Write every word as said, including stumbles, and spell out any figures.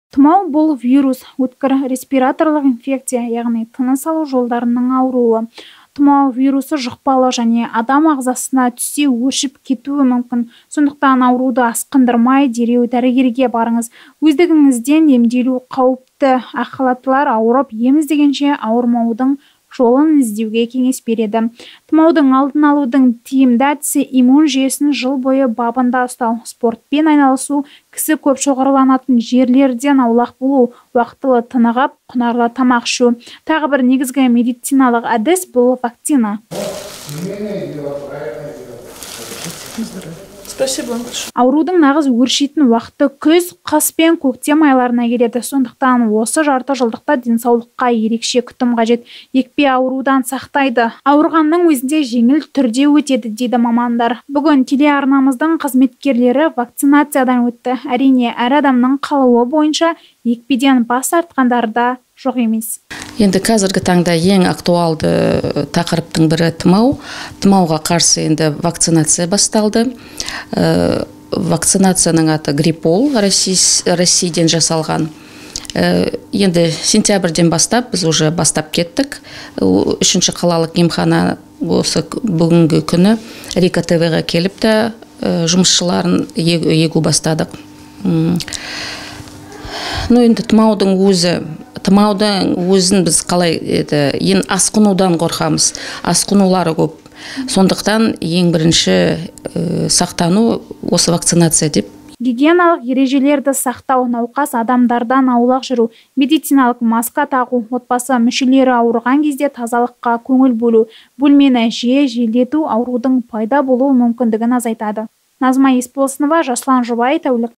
Тұмау бұл вирус, өткір респираторлық инфекция, яғни тыныс алу жолдарының ауруы. Тұмау вирусы жұқпалы және адам ағзасына түссе өршіп кетуі мүмкін. Сондықтан ауруды асқындырмай дереу дәрігерге барыңыз. Өздігіңізден емделу қауіпті. Ақ халаттылар ауырып ем іздегенше ауырмаудың жолын іздеуге кеңес береді. Тұмаудың алдын алудың тиімді әдісі иммун жүйесін жыл бойы бабында ұстау, спортпен айналысу, кісі көп шоғырланатын жерлерден аулақ болу, уақытылы тынығып, құнарлы тамақ ішу. Тағы бір негізгі медициналық әдіс бұл вакцина. Аурудың нағыз өршитін уақыты күз, қыс пен көктем айларына келеді. Сондықтан осы жарты жылдықта денсаулыққа ерекше күтім қажет. Екпе аурудан сақтайды. Ауырғанның өзінде жеңіл түрде өтеді, дейді мамандар. Бүгін телеарнамыздың қызметкерлері вакцинациядан өтті. Әрине, әр адамның қалауы бойынша екпеден бас тартқандар да жоқ емес. Енді қазіргі таңда ең актуалды тақырыптың бірі тұмау. Тұмауға қарсы енді вакцинация басталды. Ә, вакцинацияның аты Гриппол, Российден жасалған. Ә, енді сентябрьден бастап біз уже бастап кеттік. Үшінші қалалық емхана осы бүгінгі күні Рика ТВ-ға келіп та жұмысшыларын егу бастадық. Ну, енді тұмаудың өзі Тұмаудың өзін біз қалай еді, ең асқынудан қорқамыз. Асқынулары көп. Сондықтан ең бірінші ә, сақтану осы вакцинация деп. Гигиеналық ережелерді сақтау, науқас адамдардан аулақ жүру, медициналық маска тағу, отбасы мүшелері ауырған кезде тазалыққа көңіл бөлу, бөлмені жиі желдету аурудың пайда болу мүмкіндігін азайтады. Назма Есболсынова, Жаслан Жұбай, тәулік